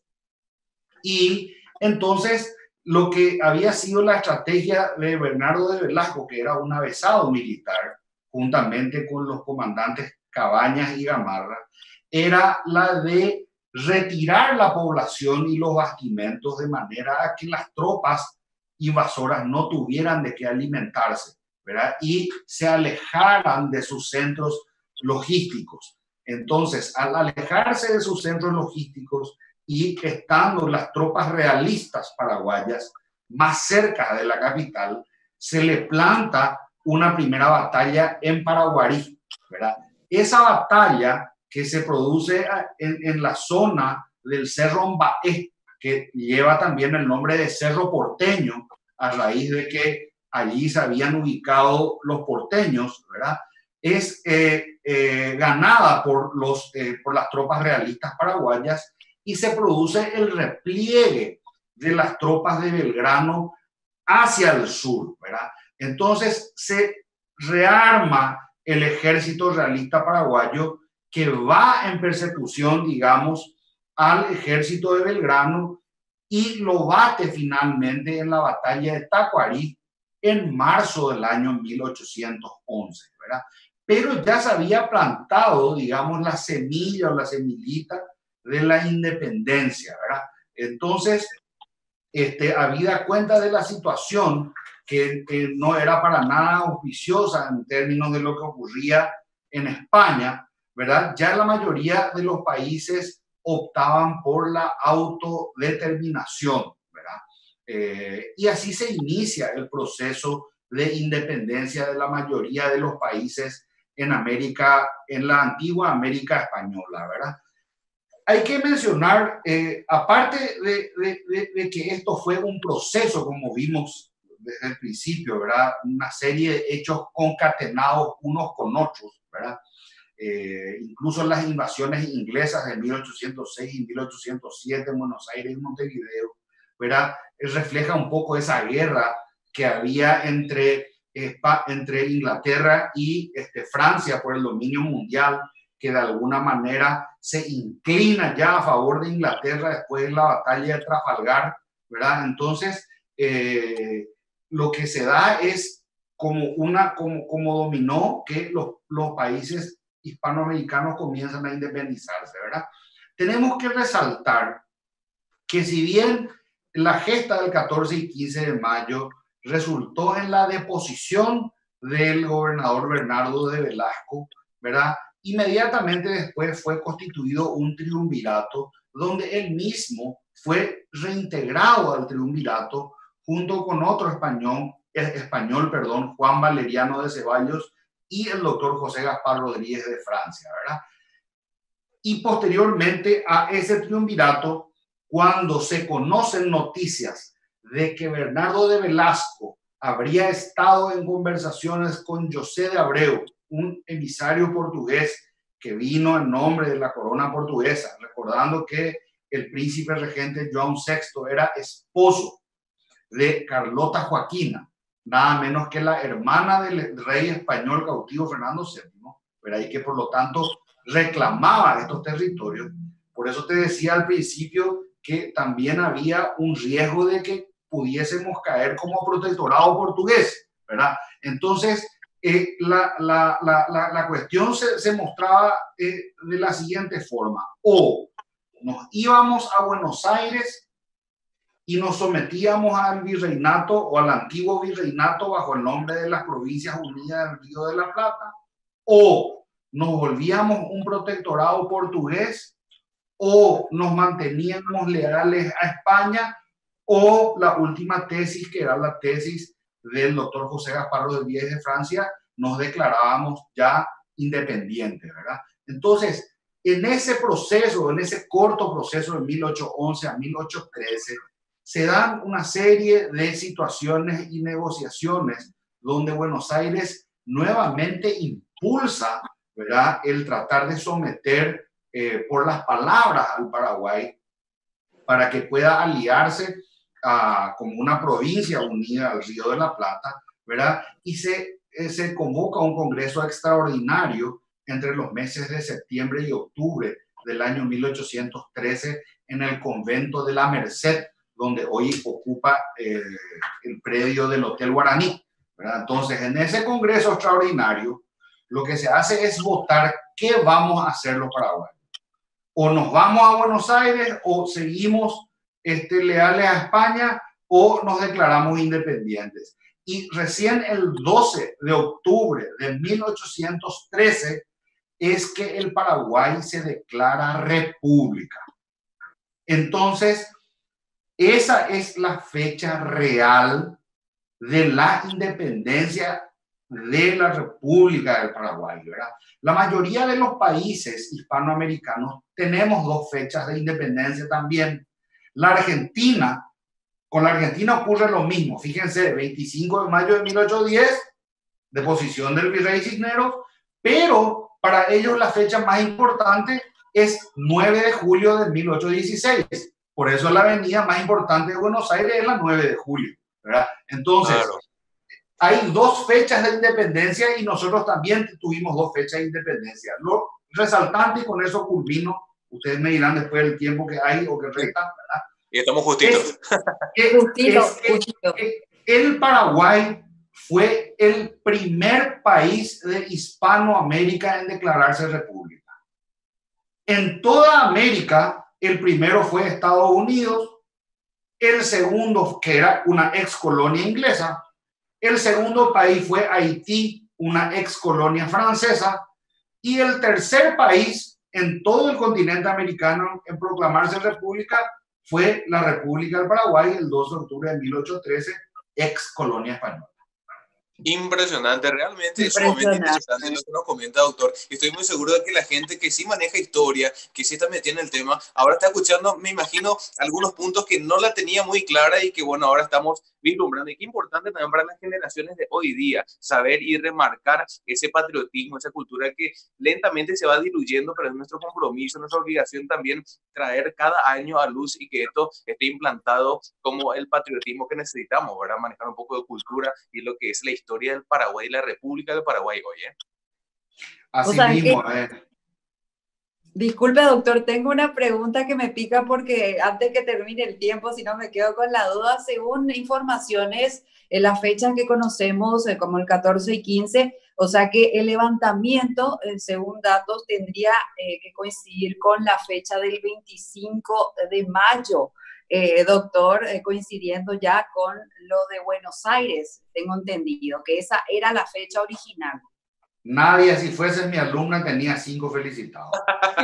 Y entonces lo que había sido la estrategia de Bernardo de Velasco, que era un avezado militar, juntamente con los comandantes Cabañas y Gamarra, era la de retirar la población y los bastimentos de manera a que las tropas invasoras no tuvieran de qué alimentarse, ¿verdad?, y se alejaran de sus centros logísticos. Entonces, al alejarse de sus centros logísticos y estando las tropas realistas paraguayas más cerca de la capital, se le planta una primera batalla en Paraguarí, ¿verdad? Esa batalla que se produce en la zona del Cerro Mbaé, que lleva también el nombre de Cerro Porteño, a raíz de que allí se habían ubicado los porteños, ¿verdad?, es ganada por las tropas realistas paraguayas y se produce el repliegue de las tropas de Belgrano hacia el sur, ¿verdad? Entonces se rearma el ejército realista paraguayo, que va en persecución, digamos, al ejército de Belgrano y lo bate finalmente en la batalla de Tacuarí en marzo del año 1811, ¿verdad? Pero ya se había plantado, digamos, la semilla o la semillita de la independencia, ¿verdad? Entonces, habida cuenta de la situación que no era para nada auspiciosa en términos de lo que ocurría en España, ¿verdad? Ya la mayoría de los países optaban por la autodeterminación, ¿verdad? Y así se inicia el proceso de independencia de la mayoría de los países en América, en la antigua América española, ¿verdad? Hay que mencionar, aparte de que esto fue un proceso, como vimos desde el principio, ¿verdad? Una serie de hechos concatenados unos con otros, ¿verdad? Incluso las invasiones inglesas de 1806 y 1807 en Buenos Aires y Montevideo, ¿verdad? Refleja un poco esa guerra que había entre Inglaterra y Francia por el dominio mundial, que de alguna manera se inclina ya a favor de Inglaterra después de la batalla de Trafalgar, ¿verdad? Entonces, lo que se da es como dominó que los países hispanoamericanos comienzan a independizarse, ¿verdad? Tenemos que resaltar que si bien la gesta del 14 y 15 de mayo resultó en la deposición del gobernador Bernardo de Velasco, ¿verdad? Inmediatamente después fue constituido un triunvirato donde él mismo fue reintegrado al triunvirato junto con otro español, Juan Valeriano de Ceballos y el doctor José Gaspar Rodríguez de Francia, ¿verdad? Y posteriormente a ese triunvirato, cuando se conocen noticias de que Bernardo de Velasco habría estado en conversaciones con José de Abreu, un emisario portugués que vino en nombre de la corona portuguesa, recordando que el príncipe regente João VI era esposo de Carlota Joaquina, nada menos que la hermana del rey español cautivo Fernando VII, ¿verdad? Y que por lo tanto reclamaba estos territorios. Por eso te decía al principio que también había un riesgo de que pudiésemos caer como protectorado portugués, ¿verdad? Entonces, la cuestión se mostraba de la siguiente forma: o nos íbamos a Buenos Aires y nos sometíamos al virreinato o al antiguo virreinato bajo el nombre de las Provincias Unidas del Río de la Plata, o nos volvíamos un protectorado portugués, o nos manteníamos leales a España, o la última tesis, que era la tesis del doctor José Gaspar Rodríguez de Francia, nos declarábamos ya independientes, ¿verdad? Entonces, en ese proceso, en ese corto proceso de 1811 a 1813, se dan una serie de situaciones y negociaciones donde Buenos Aires nuevamente impulsa, ¿verdad?, el tratar de someter por las palabras al Paraguay para que pueda aliarse como una provincia unida al Río de la Plata, ¿verdad? Y se convoca un congreso extraordinario entre los meses de septiembre y octubre del año 1813 en el convento de la Merced, donde hoy ocupa el predio del Hotel Guaraní, ¿verdad? Entonces, en ese congreso extraordinario, lo que se hace es votar qué vamos a hacer los paraguayos. O nos vamos a Buenos Aires, o seguimos leales a España, o nos declaramos independientes. Y recién el 12 de octubre de 1813 es que el Paraguay se declara república. Entonces, esa es la fecha real de la independencia de la República del Paraguay, ¿verdad? La mayoría de los países hispanoamericanos tenemos dos fechas de independencia también. La Argentina, con la Argentina ocurre lo mismo. Fíjense, 25 de mayo de 1810, deposición del virrey Cisneros, pero para ellos la fecha más importante es 9 de julio de 1816. Por eso la avenida más importante de Buenos Aires es la 9 de julio, ¿verdad? Entonces, claro, hay dos fechas de independencia y nosotros también tuvimos dos fechas de independencia. Lo resaltante, y con eso culmino, ustedes me dirán después del tiempo que hay o que resta, ¿verdad? Y estamos justitos. Justito. El Paraguay fue el primer país de Hispanoamérica en declararse república. En toda América, el primero fue Estados Unidos, el segundo, que era una ex colonia inglesa, el segundo país fue Haití, una ex colonia francesa, y el tercer país en todo el continente americano en proclamarse república fue la República del Paraguay el 2 de octubre de 1813, ex colonia española. Impresionante, realmente es sumamente interesante lo que nos comenta, doctor. Estoy muy seguro de que la gente que sí maneja historia, que sí está metida en el tema, ahora está escuchando, me imagino, algunos puntos que no la tenía muy clara y que, bueno, ahora estamos vislumbrando. Y qué importante también para las generaciones de hoy día saber y remarcar ese patriotismo, esa cultura que lentamente se va diluyendo, pero es nuestro compromiso, nuestra obligación también traer cada año a luz y que esto esté implantado como el patriotismo que necesitamos, ¿verdad? Manejar un poco de cultura y lo que es la historia del Paraguay y la República del Paraguay hoy, ¿eh? Así mismo, Disculpe, doctor, tengo una pregunta que me pica porque antes que termine el tiempo, si no me quedo con la duda, según informaciones, en las fechas que conocemos, como el 14 y 15, o sea que el levantamiento, según datos, tendría que coincidir con la fecha del 25 de mayo. Doctor, coincidiendo ya con lo de Buenos Aires, tengo entendido que esa era la fecha original. Nadie, si fuese mi alumna, tenía 5 felicitados.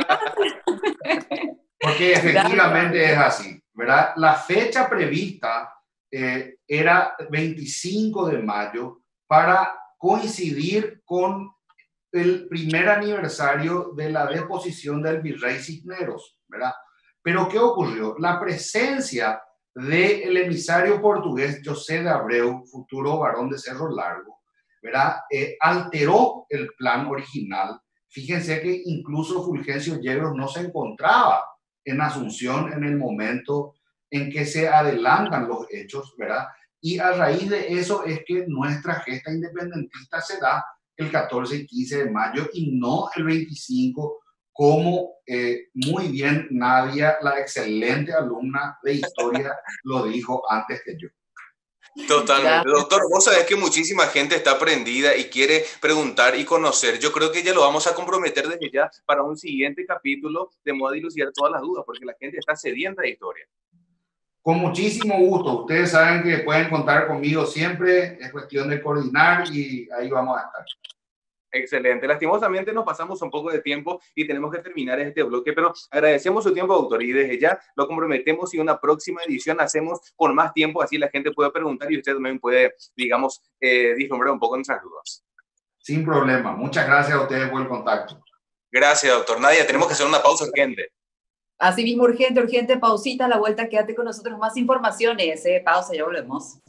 Porque efectivamente es así, ¿verdad? La fecha prevista era 25 de mayo para coincidir con el primer aniversario de la deposición del virrey Cisneros, ¿verdad? Pero ¿qué ocurrió? La presencia del emisario portugués José de Abreu, futuro barón de Cerro Largo, ¿verdad? Alteró el plan original. Fíjense que incluso Fulgencio Yegros no se encontraba en Asunción en el momento en que se adelantan los hechos, ¿verdad? Y a raíz de eso es que nuestra gesta independentista se da el 14 y 15 de mayo y no el 25, como muy bien Nadia, la excelente alumna de historia, lo dijo antes que yo. Totalmente. Doctor, vos sabés que muchísima gente está prendida y quiere preguntar y conocer. Yo creo que ya lo vamos a comprometer desde ya para un siguiente capítulo de modo a dilucidar todas las dudas, porque la gente está sedienta de historia. Con muchísimo gusto. Ustedes saben que pueden contar conmigo siempre. Es cuestión de coordinar y ahí vamos a estar. Excelente. Lastimosamente nos pasamos un poco de tiempo y tenemos que terminar este bloque, pero agradecemos su tiempo, doctor, y desde ya lo comprometemos y una próxima edición hacemos con más tiempo, así la gente puede preguntar y usted también puede, digamos, vislumbrar un poco nuestras dudas. Sin problema. Muchas gracias a ustedes por el contacto. Gracias, doctor. Nadia, tenemos que hacer una pausa urgente. Así mismo, urgente, pausita, a la vuelta, quédate con nosotros, más informaciones. Pausa, ya volvemos.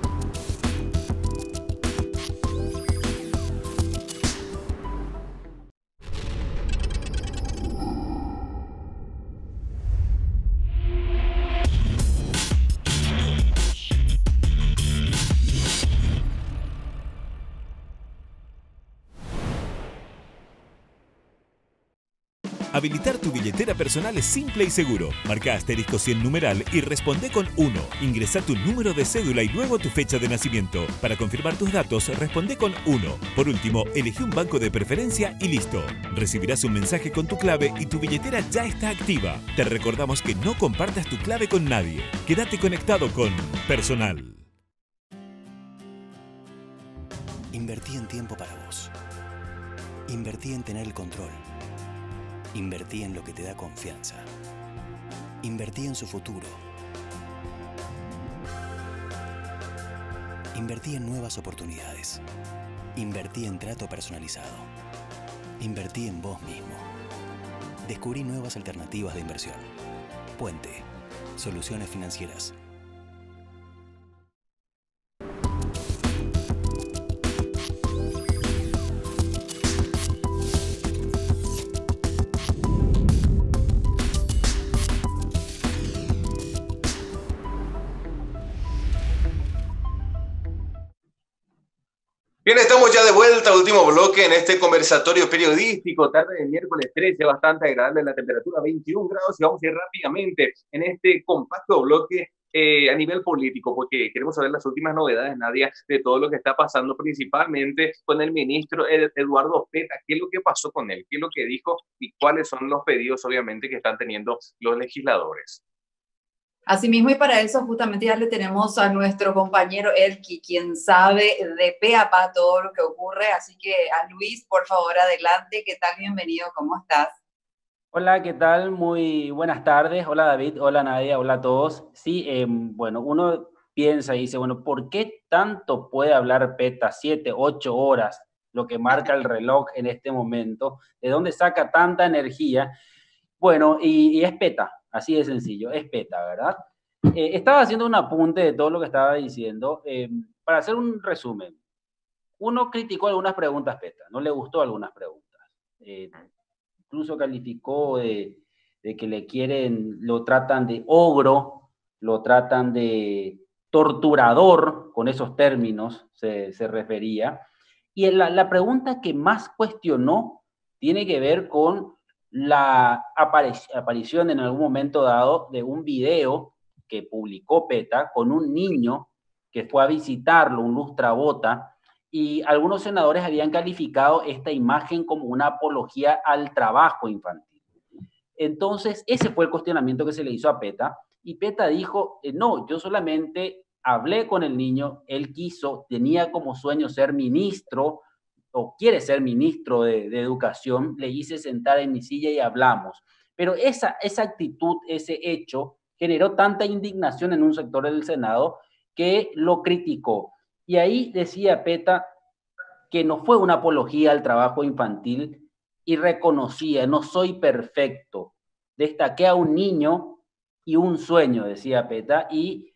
Habilitar tu billetera personal es simple y seguro. Marca asterisco 100 numeral y responde con 1. Ingresa tu número de cédula y luego tu fecha de nacimiento. Para confirmar tus datos, responde con 1. Por último, elegí un banco de preferencia y listo. Recibirás un mensaje con tu clave y tu billetera ya está activa. Te recordamos que no compartas tu clave con nadie. Quédate conectado con Personal. Invertí en tiempo para vos. Invertí en tener el control. Invertí en lo que te da confianza. Invertí en su futuro. Invertí en nuevas oportunidades. Invertí en trato personalizado. Invertí en vos mismo. Descubrí nuevas alternativas de inversión. Puente. Soluciones financieras. Bien, estamos ya de vuelta, último bloque en este conversatorio periodístico, tarde de miércoles 13, bastante agradable la temperatura, 21 grados, y vamos a ir rápidamente en este compacto bloque a nivel político, porque queremos saber las últimas novedades, Nadia, de todo lo que está pasando, principalmente con el ministro Eduardo Peta. ¿Qué es lo que pasó con él? ¿Qué es lo que dijo? Y cuáles son los pedidos, obviamente, que están teniendo los legisladores. Asimismo, y para eso justamente ya le tenemos a nuestro compañero Elki, quien sabe de pe a pa todo lo que ocurre. Así que a Luis, por favor, adelante. ¿Qué tal? Bienvenido, ¿cómo estás? Hola, ¿qué tal? Muy buenas tardes. Hola David, hola Nadia, hola a todos. Sí, bueno, uno piensa y dice, bueno, ¿por qué tanto puede hablar Peta? 7, 8 horas, lo que marca el reloj en este momento. ¿De dónde saca tanta energía? Bueno, y es Peta. Así de sencillo, es Peta, ¿verdad? Estaba haciendo un apunte de todo lo que estaba diciendo para hacer un resumen. Uno criticó algunas preguntas Peta, no le gustó algunas preguntas. Incluso calificó de que lo tratan de ogro, lo tratan de torturador, con esos términos se refería. Y la pregunta que más cuestionó tiene que ver con la aparición en algún momento dado de un video que publicó Peta con un niño que fue a visitarlo, un lustrabota, y algunos senadores habían calificado esta imagen como una apología al trabajo infantil. Entonces, ese fue el cuestionamiento que se le hizo a Peta, y Peta dijo, no, yo solamente hablé con el niño, él tenía como sueño ser ministro, o quiere ser ministro de Educación, le hice sentar en mi silla y hablamos. Pero esa actitud, ese hecho, generó tanta indignación en un sector del Senado que lo criticó. Y ahí decía Peta que no fue una apología al trabajo infantil y reconocía, no soy perfecto. Destaqué a un niño y un sueño, decía Peta, y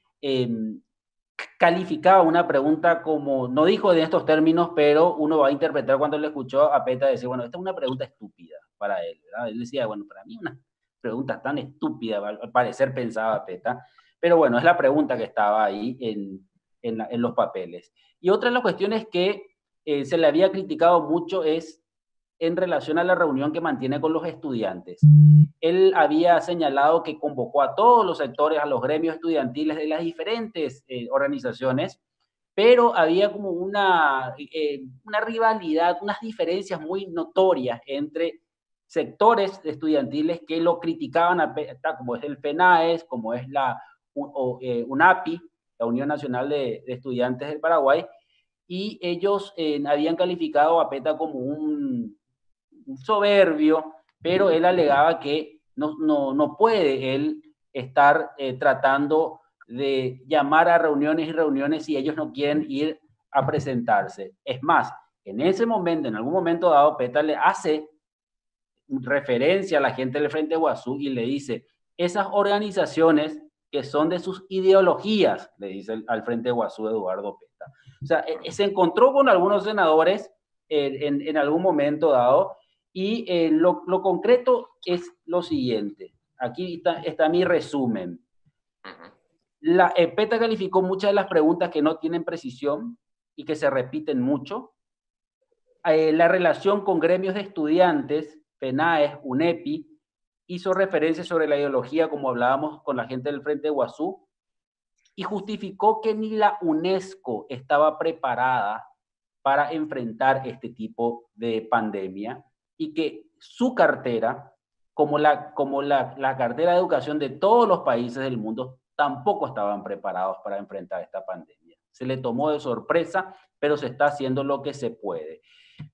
calificaba una pregunta como, no dijo de estos términos, pero uno va a interpretar cuando le escuchó a Peta decir, bueno, esta es una pregunta estúpida para él, ¿verdad? Él decía, bueno, para mí una pregunta tan estúpida, al parecer pensaba Peta, pero bueno, es la pregunta que estaba ahí en los papeles. Y otra de las cuestiones que se le había criticado mucho es en relación a la reunión que mantiene con los estudiantes. Él había señalado que convocó a todos los sectores, a los gremios estudiantiles de las diferentes organizaciones, pero había como una rivalidad, unas diferencias muy notorias entre sectores estudiantiles que lo criticaban, como es el FENAES, como es la UNAPI, la Unión Nacional de Estudiantes del Paraguay, y ellos habían calificado a Peta como un soberbio, pero él alegaba que no puede él estar tratando de llamar a reuniones y reuniones si ellos no quieren ir a presentarse. Es más, en ese momento, en algún momento dado, Peta le hace referencia a la gente del Frente Guazú y le dice, esas organizaciones que son de sus ideologías, le dice al Frente Guazú Eduardo Peta. O sea, se encontró con algunos senadores en algún momento dado, y lo concreto es lo siguiente. Aquí está mi resumen. Peta calificó muchas de las preguntas que no tienen precisión y que se repiten mucho. La relación con gremios de estudiantes, FENAES, UNEPI, hizo referencia sobre la ideología, como hablábamos con la gente del Frente Guazú, y justificó que ni la UNESCO estaba preparada para enfrentar este tipo de pandemia, y que su cartera, como la cartera de educación de todos los países del mundo, tampoco estaban preparados para enfrentar esta pandemia. Se le tomó de sorpresa, pero se está haciendo lo que se puede.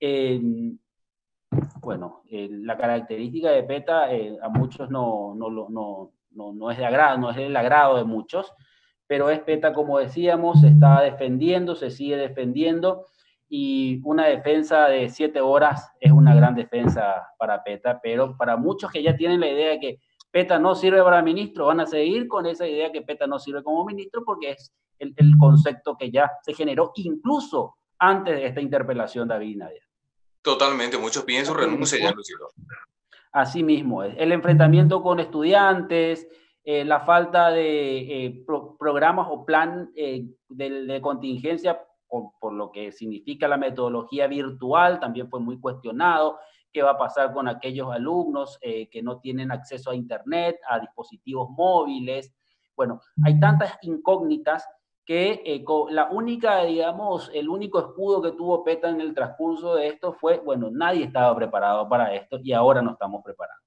Bueno, la característica de Peta a muchos no es de agrado, no es del agrado de muchos, pero es Peta, como decíamos, se está defendiendo, se sigue defendiendo, y una defensa de 7 horas es una gran defensa para Peta, pero para muchos que ya tienen la idea de que Peta no sirve para ministro, van a seguir con esa idea que Peta no sirve como ministro, porque es el concepto que ya se generó incluso antes de esta interpelación, David y Nadia. Totalmente, muchos piden su renuncia ya, Luciano. Así mismo es. El enfrentamiento con estudiantes, la falta de programas o plan de contingencia por lo que significa la metodología virtual, también fue muy cuestionado. ¿Qué va a pasar con aquellos alumnos que no tienen acceso a Internet, a dispositivos móviles? Bueno, hay tantas incógnitas que la única, digamos, el único escudo que tuvo PETA en el transcurso de esto fue, bueno, nadie estaba preparado para esto y ahora nos estamos preparando.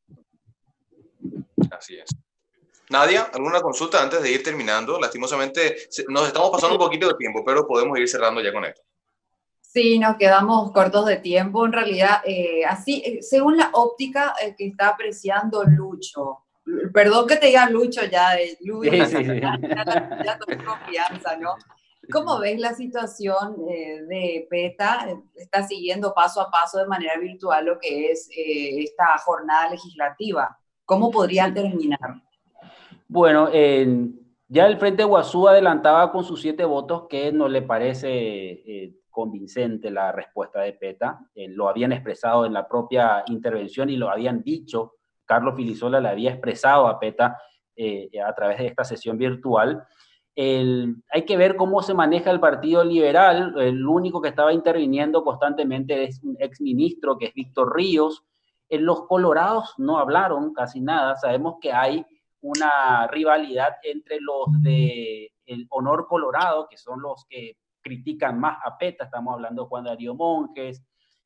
Así es. Nadia, ¿alguna consulta antes de ir terminando? Lastimosamente nos estamos pasando un poquito de tiempo, pero podemos ir cerrando ya con esto. Sí, nos quedamos cortos de tiempo. En realidad, según la óptica que está apreciando Lucho, perdón que te diga Lucho ya, Luis, sí. ya tomé confianza, ¿no? ¿Cómo ves la situación de PETA? Está siguiendo paso a paso de manera virtual lo que es esta jornada legislativa. ¿Cómo podría terminar? Bueno, ya el Frente Guazú adelantaba con sus 7 votos que no le parece convincente la respuesta de PETA. Lo habían expresado en la propia intervención y lo habían dicho. Carlos Filisola le había expresado a PETA a través de esta sesión virtual. Hay que ver cómo se maneja el Partido Liberal. El único que estaba interviniendo constantemente es un exministro, que es Víctor Ríos. Los colorados no hablaron casi nada. Sabemos que hay una rivalidad entre los de el Honor Colorado, que son los que critican más a PETA. Estamos hablando de Juan Darío Monjes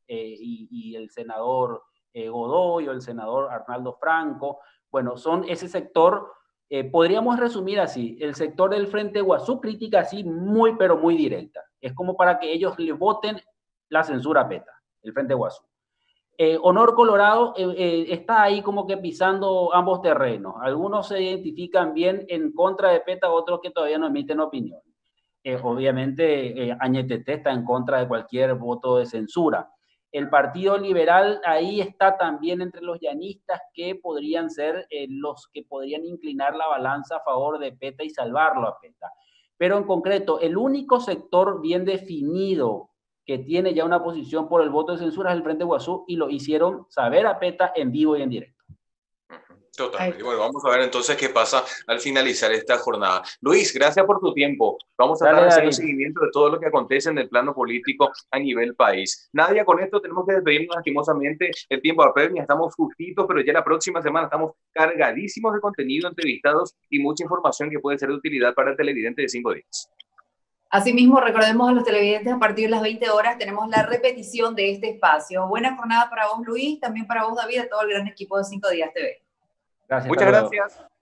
y el senador Godoy o el senador Arnaldo Franco. Bueno, son ese sector, podríamos resumir así, el sector del Frente Guazú crítica así muy, pero muy directa. Es como para que ellos le voten la censura a PETA, el Frente Guazú. Honor Colorado está ahí como que pisando ambos terrenos. Algunos se identifican bien en contra de PETA, otros que todavía no emiten opinión. Obviamente, Añetete está en contra de cualquier voto de censura. El Partido Liberal ahí está también entre los llanistas que podrían ser los que podrían inclinar la balanza a favor de PETA y salvarlo a PETA. Pero en concreto, el único sector bien definido que tiene ya una posición por el voto de censura es el Frente Guazú, y lo hicieron saber a PETA en vivo y en directo. Totalmente. Bueno, vamos a ver entonces qué pasa al finalizar esta jornada. Luis, gracias por tu tiempo. Vamos a estar haciendo seguimiento de todo lo que acontece en el plano político a nivel país. Nadia, con esto tenemos que despedirnos lastimosamente. El tiempo apremia, estamos justitos, pero ya la próxima semana estamos cargadísimos de contenido, entrevistados y mucha información que puede ser de utilidad para el televidente de 5 días. Asimismo, recordemos a los televidentes, a partir de las 20 horas tenemos la repetición de este espacio. Buena jornada para vos, Luis, también para vos, David, a todo el gran equipo de 5 Días TV. Gracias. Muchas gracias.